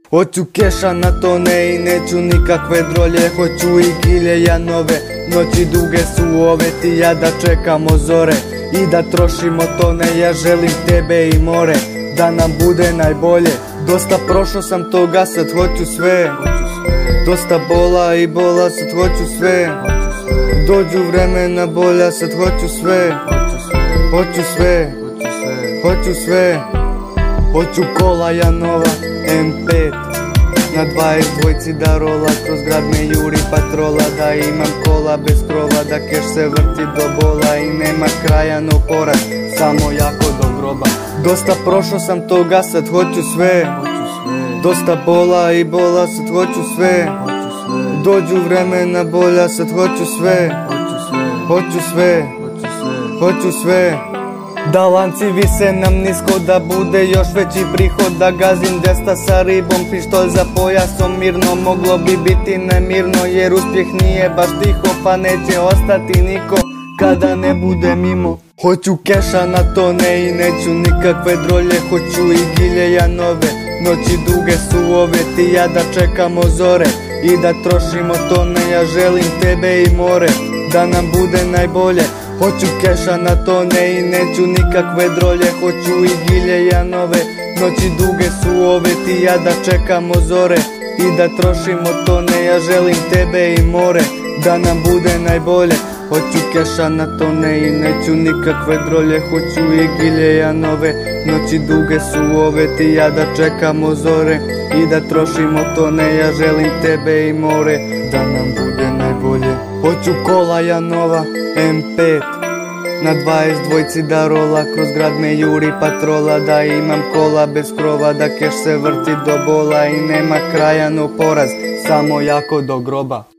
Hoću keša na tone i neću nikakve drolje. Hoću i kilje janove, noći duge su ove, ti ja da čekamo zore i da trošimo tone. Ja želim tebe i more, da nam bude najbolje. Dosta prošao sam toga, sad hoću sve. Dosta bola i bola, sad hoću sve. Dođu vremena bolja, sad hoću sve. Hoću sve, hoću sve. Hoću kola janova, M5 na 22 da rola, kroz grad me juri patrola. Da imam kola bez krova, da keš se vrti do bola i nema kraja no poraz, samo jako do groba. Dosta prošao sam toga, sad hoću sve. Dosta bola i bola, sad hoću sve. Dođu vremena bolja, sad hoću sve. Hoću sve, hoću sve. Da lanci vise nam nisko, da bude još veći prihod. Da gazim desta sa ribom, pištolj za pojasom mirno. Moglo bi biti nemirno, jer uspjeh nije baš tiho, pa neće ostati niko kada ne bude mimo. Hoću keša na tone i neću nikakve drolje. Hoću i gilje janove, noći duge su ove, ti ja da čekamo zore i da trošimo tone. Ja želim tebe i more, da nam bude najbolje. Hoću keša na tone i neću nikakve drolje. Hoću i gilje janove, noći duge su ove, ti ja da čekamo zore i da trošimo tone. Ja želim tebe i more, da nam bude najbolje. Hoću keša na tone i neću nikakve drolje. Hoću i gilje janove, noći duge su ove, ti ja da čekamo zore i da trošimo tone. Ja želim tebe i more, da nam bude najbolje. Hoću kola janova, M5 na 22 da rola, kroz grad me juri patrola. Da imam kola bez krova, da keš se vrti do bola i nema kraja no poraz, samo jako do groba.